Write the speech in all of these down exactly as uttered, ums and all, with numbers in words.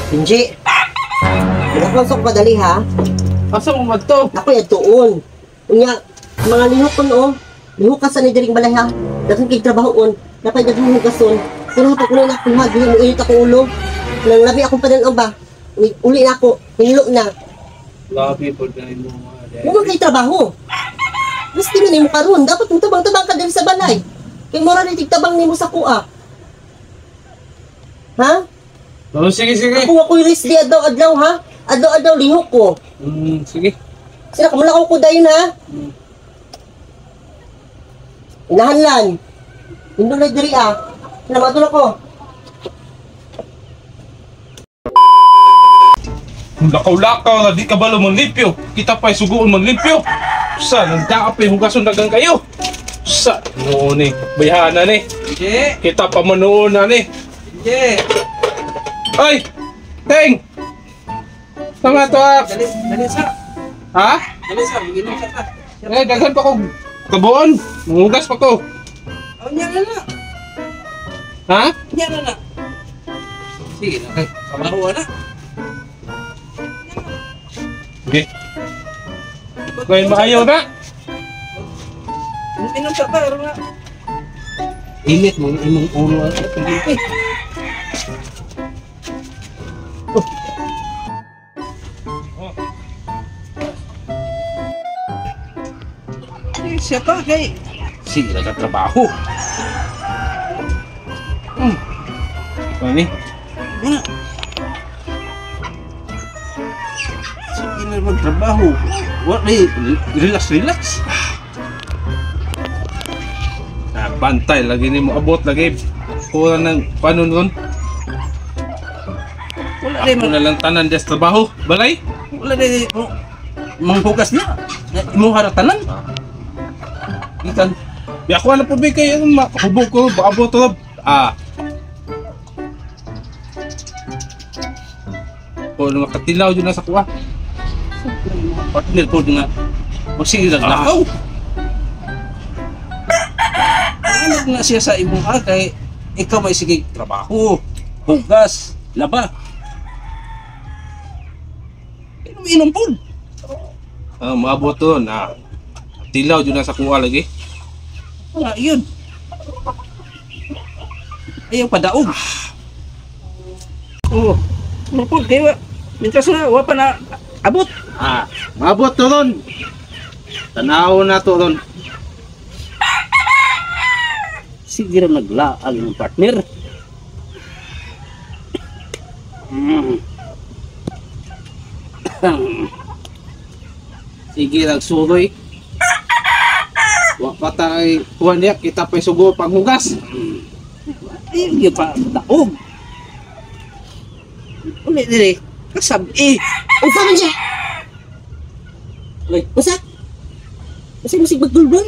Hindi. Pinakonsok pa dali ha. Asa mo man to? Ako yan tuon. Unya, mga lihok ko no. Lihok ka sa nidiring balay ha. Dagang kay trabaho on. Dapat dagang hugason. Pero pag ulo na ako ha, dili mo init ako ulo. Nang labi akong pananaw ba? Uli na ako. Hinilo na. Labi po na mo. Huwag kay trabaho. Mas di mo karon. Dapat mong tabang-tabang ka dali sa balay. Kay mora rin tigtabang ni mo sa kuha. Ha? Oh, sige, sige. Ako ako'y risk di adlaw-adlaw ha. Adlaw-adlaw lihok ko. Hmm, sige. Sila kamulakaw ko dayon ha. Hmm. Inahanlan. Hindi na diri ah. Namatulog ko. Lakaw-lakaw na di ka balo manlimpyo. Kita pa'y suguon manlimpyo. Sa, nagdaapay hugason dagang kayo. Sa, noon eh. Bayhana ni. Hindi. Kita pa manoon na ni. Hindi. Ay! Teng! Tama to ah. Dali, dali sa. Ha? Dali sa, mag-inom sa ka. Eh, daghan pa ko. Kabuon. Mangugas pa ko. Oh, niya na na. Ha? Niya na na. Sige na, kay kamaruan na. Sige. Ngayon maayaw na. Inom sa ka, aron na. Init mo, imong ulo at pagkipit. Siya pa kay sige na trabaho. Hmm. Ano ni? Yan. Sige na magtrabaho. What eh, relax relax. Ah, bantay lagi ni mo abot lagi. Kulang ng panunon. Wala Ako rin man, na lang tanan des trabaho. Balay? wala rin oh, manghugas niya. Imong haratanan. Ikan Di ako na po ba kayo makahubog ko. Abot to. Ah. Kung makatilaw dyan na sa kuha. partner ko nga magsige naglakaw. Ano na siya sa imong ah, kay ikaw may sige trabaho, hugas, laba. Inom-inom po. Ah, maabot to na. Tilaw dyan na sa kuha lagi. Wala yun. Ayaw padaog. Oo. Ano po, kaya mintas na, wala pa na abot. Ah, maabot to ron. Tanaw na to ron. Sige rin naglaag ng partner. Mm. Sige, nagsuroy. Wa pa tayo kuha niya, kita pa'y sugo panghugas. Ayun yun pa, daog. Ulit din eh, kasabi. Usa man siya. Uy, Usa. Usa musig magdulbol.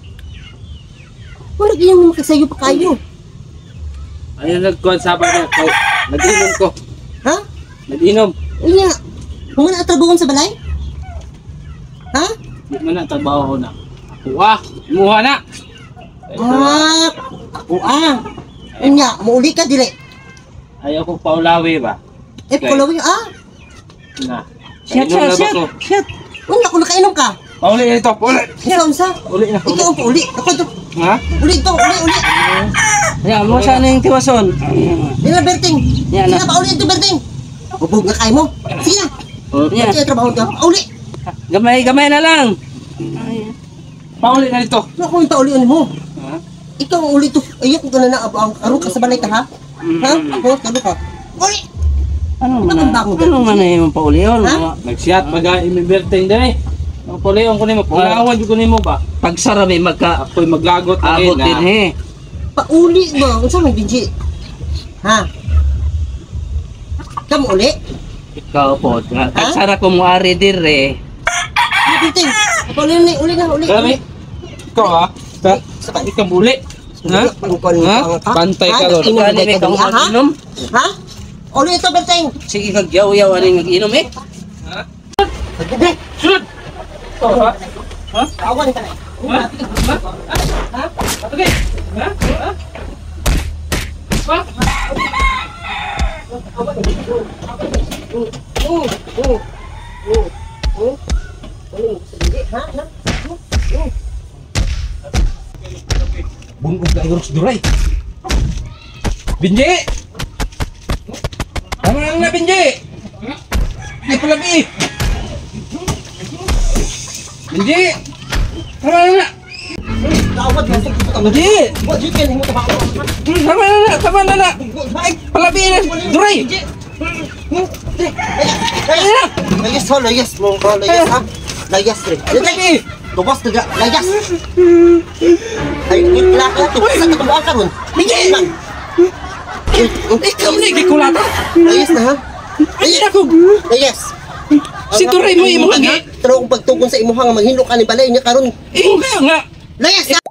Wala gayang mo makasayo pa kayo. Ayun, nagkuhan sa niya. Nag-inom ko. Ha? Nag-inom. Unya. Kung wala atrabawon sa balay? Ha? Di man na trabaho na. Kuha, muha na. Ah. Uah. Unya, muuli ka dili. Ayaw ko paulawi ba? Eh, pulawi ah. Na. shit, Inom na shit, ba ko? shit. Unya, kung nakainom ka. Pauli na ito, pauli. Ikaw unsa? Uli na, uli. Ikaw ang uli. Ako to. Ha? Uli to, uli, uli. Yan, mo sa yung tiwason. Dila Berting. Yan Sige na. na, pauli ito Berting. Bubog na kayo mo. Sige na. Yan. Sige, trabaho to. Uli. Gamay, gamay na lang. Pauli na ito. Ano kung paulian mo? Ha? Ikaw ang uli to. Ayok ko na na. Ang aro ka sa balay ka ha? Ha? Ako, talo ka. Uli. Ano man Bakang na? bago Ano man na yung pauliyon? Ha? Nag-shot, mag-imiberting din eh. Ang puliyon ko nimo, pulawan ko nimo ba? Pag sarami magka Ako'y maglagot na abot din eh. Pauli mo. Unsa man dinji? Ha? Kamu uli? Ikaw po, kagsara ko mo ari dire. Ano Berting? Pauli na, uli na, uli. Kami? Ikaw ha? Sa, sa ikang buli? Ha? Ha? Bantay ka ron. Inom Kani ka may dali, ha? kang Ha? Uli ito Berting. sige kag yaw-yaw ani mag-inom eh. Berting. Sunod! Ikaw ha? Ha? Awan ka na. Ha? Ha? Ha? Okay. Ha? Ha? Ha? Bungog na iros duray. Binji! Tama lang na, Binji! Ay, palabi! Binji! Tama lang na! Tawad mo sa Binji! What you can mo trabaho? Tama na na! Tama na na! Ay, palabi na! Duray! Layas ho, layas mo, bro, layas ha. Layas rin. Palabi! Tubos na layas. Ay, wala ka tubos sa katumbakan ron. Binji! Ikaw na ikikulata! Layas na ha. Ay, ako! Layas. Si Duray mo imo Ano? lagi! Pero kung pagtugon sa imuha nga maghinlo ka ni balay niya karon. Imo ka nga! Layas na.